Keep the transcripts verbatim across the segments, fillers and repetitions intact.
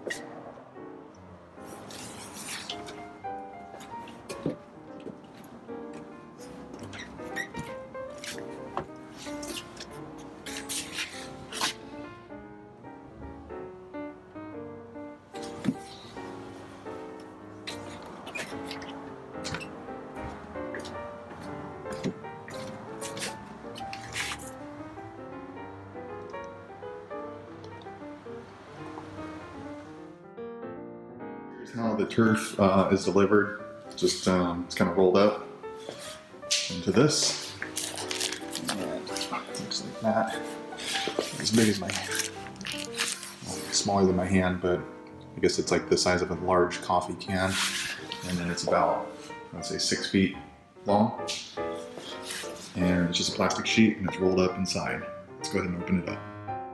How the turf uh, is delivered. Just um, it's kind of rolled up into this, and it looks like that. As big as my hand, well, smaller than my hand, but I guess it's like the size of a large coffee can. And then it's about, let's say, six feet long, and it's just a plastic sheet, and it's rolled up inside. Let's go ahead and open it up.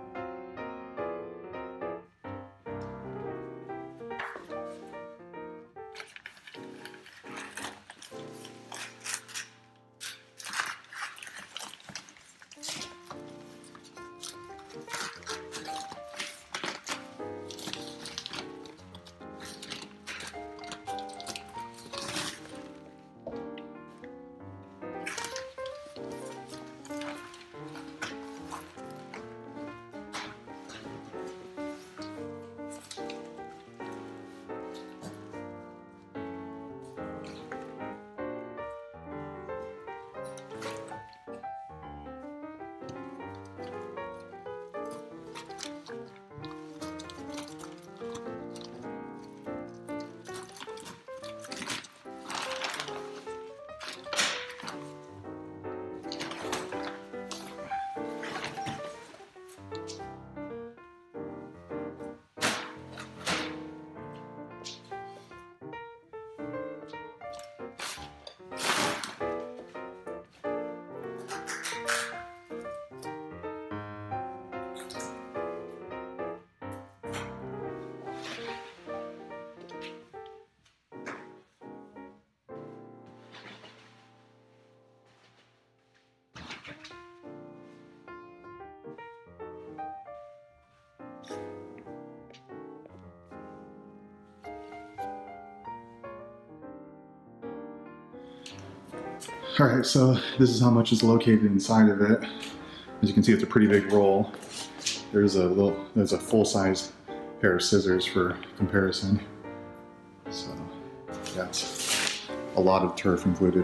Alright, so this is how much is located inside of it. As you can see, it's a pretty big roll. There's a little, there's a full-size pair of scissors for comparison. So, that's a lot of turf included.